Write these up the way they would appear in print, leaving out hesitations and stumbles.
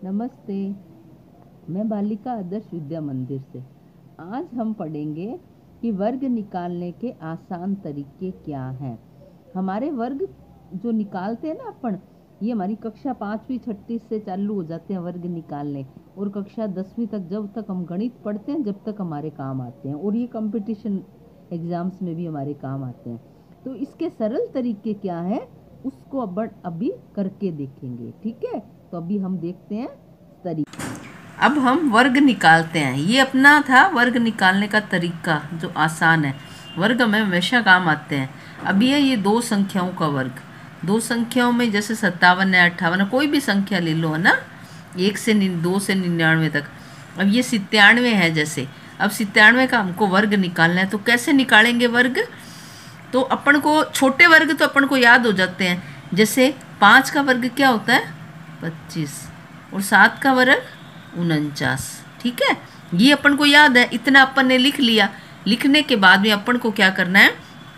नमस्ते। मैं बालिका आदर्श विद्या मंदिर से। आज हम पढ़ेंगे कि वर्ग निकालने के आसान तरीके क्या हैं। हमारे वर्ग जो निकालते हैं ना अपन, ये हमारी कक्षा 5वीं 6वीं से चालू हो जाते हैं वर्ग निकालने, और कक्षा 10वीं तक जब तक हम गणित पढ़ते हैं जब तक हमारे काम आते हैं, और ये कंपटीशन एग्जाम्स में भी हमारे काम आते हैं। तो इसके सरल तरीके क्या हैं उसको अभी करके देखेंगे, ठीक है। तो अभी हम देखते हैं तरीका। अब हम वर्ग निकालते हैं। ये अपना था वर्ग निकालने का तरीका जो आसान है। वर्ग हमें हमेशा काम आते हैं। अब ये दो संख्याओं का वर्ग, दो संख्याओं में जैसे 57 है, 58 है, कोई भी संख्या ले लो, है ना, 1 से 2 से 99 तक। अब ये 97 है जैसे, अब 97 का हमको वर्ग निकालना है। तो कैसे निकालेंगे वर्ग? तो अपन को छोटे वर्ग तो अपन को याद हो जाते हैं। जैसे 5 का वर्ग क्या होता है? 25, और 7 का वर्ग 49। ठीक है, ये अपन को याद है, इतना अपन ने लिख लिया। लिखने के बाद में अपन को क्या करना है?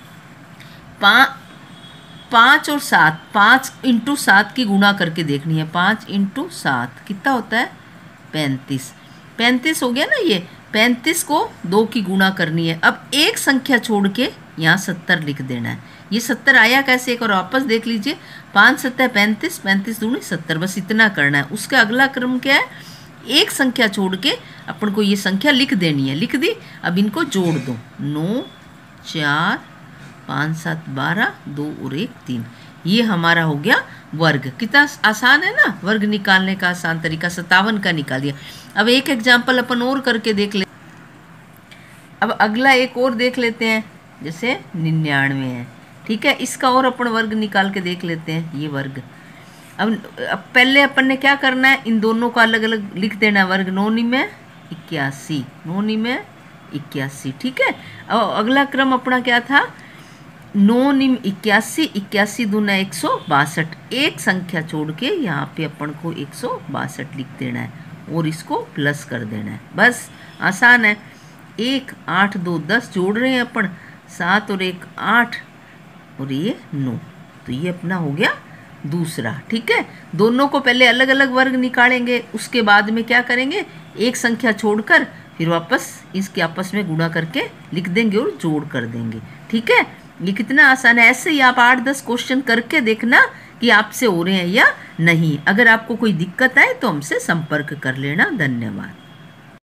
5 और 7, 5 × 7 की गुणा करके देखनी है। 5 × 7 कितना होता है? 35। 35 हो गया ना। ये 35 को 2 की गुणा करनी है। अब एक संख्या छोड़ के यहाँ 70 लिख देना है। ये 70 आया कैसे, एक और वापस देख लीजिए। 5 × 7 = 35, 35 × 2 = 70, बस इतना करना है। उसका अगला क्रम क्या है? एक संख्या छोड़ के अपन को ये संख्या लिख देनी है। लिख दी। अब इनको जोड़ दो। 9, 4, 5, 7, 12, 2 और 1, 3। ये हमारा हो गया वर्ग। कितना आसान है ना वर्ग निकालने का आसान तरीका। 57 का निकाल दिया। अब एक एग्जाम्पल अपन और करके देख ले। अब अगला एक और देख लेते हैं, जैसे 99 है। ठीक है, इसका और अपन वर्ग निकाल के देख लेते हैं। ये वर्ग अब पहले अपन ने क्या करना है? इन दोनों का अलग अलग लिख देना है वर्ग। 9 × 81, 9 × 81। ठीक है, अब अगला क्रम अपना क्या था? 9 × 81, 81 दूना 162। एक संख्या छोड़ के यहाँ पे अपन को 162 लिख देना है और इसको प्लस कर देना है। बस आसान है। 1, 8, 2, 10 जोड़ रहे हैं अपन। 7 और 1, 8 और ये 9। तो ये अपना हो गया दूसरा। ठीक है, दोनों को पहले अलग अलग वर्ग निकालेंगे, उसके बाद में क्या करेंगे? एक संख्या छोड़कर फिर वापस इसके आपस में गुणा करके लिख देंगे और जोड़ कर देंगे। ठीक है, ये कितना आसान है। ऐसे ही आप 8-10 क्वेश्चन करके देखना कि आपसे हो रहे हैं या नहीं। अगर आपको कोई दिक्कत आए तो हमसे संपर्क कर लेना। धन्यवाद।